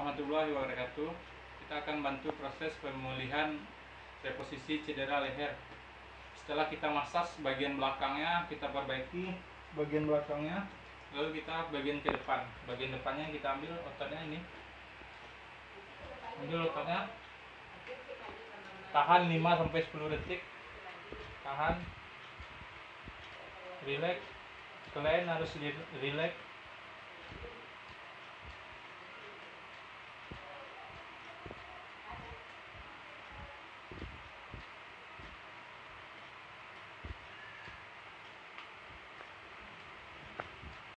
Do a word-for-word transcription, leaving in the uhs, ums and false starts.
warahmatullahi wabarakatuh. Kita akan bantu proses pemulihan reposisi cedera leher. Setelah kita massage bagian belakangnya, kita perbaiki bagian belakangnya, lalu kita bagian ke depan. Bagian depannya kita ambil ototnya ini. Ambil ototnya. Tahan lima sampai sepuluh detik. Tahan. Relax. Kalian harus relax.